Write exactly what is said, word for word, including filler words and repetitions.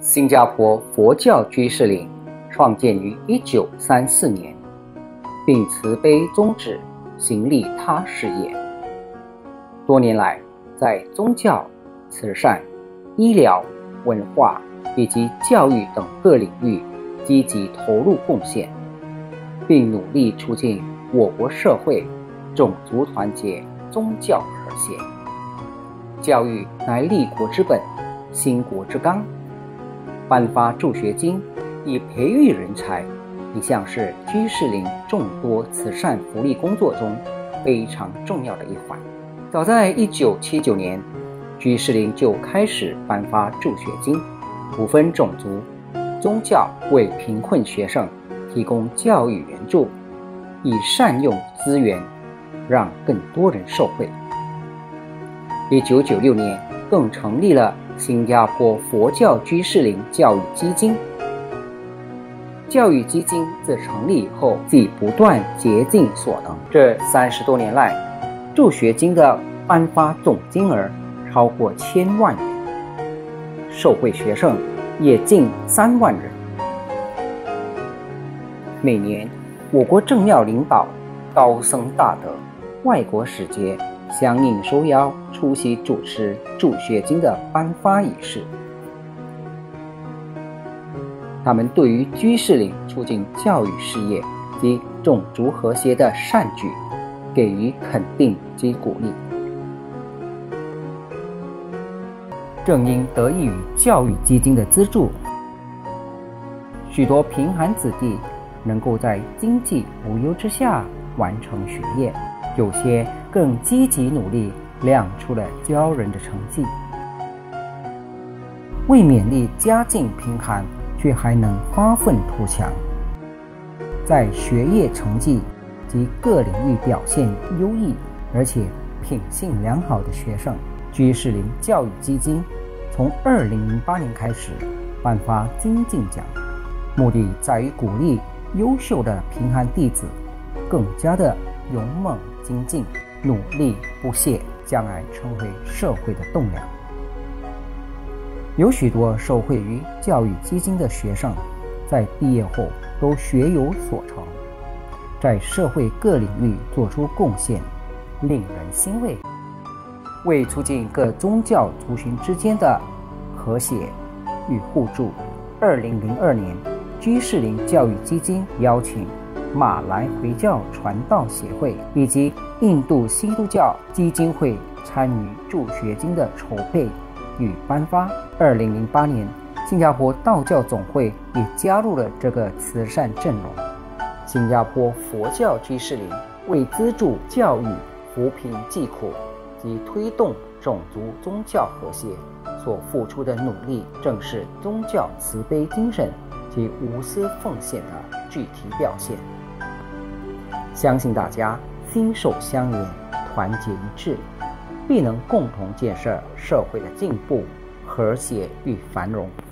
新加坡佛教居士林创建于一九三四年，并慈悲宗旨，行利他事业。多年来，在宗教、慈善、医疗、文化以及教育等各领域积极投入贡献，并努力促进我国社会种族团结、宗教和谐。教育乃立国之本、兴国之纲。颁发助学金以培育人才，一向是居士林众多慈善福利工作中非常重要的一环。早在一九七九年，居士林就开始颁发助学金，不分种族、宗教，为贫困学生提供教育援助，以善用资源，让更多人受惠。一九九六年，更成立了新加坡佛教居士林教育基金。教育基金自成立以后，即不断竭尽所能。这三十多年来，助学金的颁发总金额超过千万元，受惠学生也近三万人。每年，我国政要领导、高僧大德、外国使节相应受邀出席主持助学金的颁发仪式。他们对于居士林促进教育事业及种族和谐的善举给予肯定及鼓励。正因得益于教育基金的资助，许多贫寒子弟能够在经济无忧之下完成学业，有些更积极努力，亮出了骄人的成绩。为勉励家境贫寒却还能发愤图强，在学业成绩及各领域表现优异而且品性良好的学生，居士林教育基金从二零零八年开始颁发精进奖，目的在于鼓励优秀的贫寒弟子更加的勇猛精进，努力不懈，将来成为社会的栋梁。有许多受惠于教育基金的学生，在毕业后都学有所成，在社会各领域做出贡献，令人欣慰。为促进各宗教族群之间的和谐与互助，二零零二年，居士林教育基金邀请马来回教传道协会以及印度基督教基金会参与助学金的筹备与颁发。二零零八年，新加坡道教总会也加入了这个慈善阵容。新加坡佛教居士林为资助教育、扶贫济苦及推动种族宗教和谐所付出的努力，正是宗教慈悲精神及无私奉献的具体表现。相信大家心手相连，团结一致，必能共同建设社会的进步、和谐与繁荣。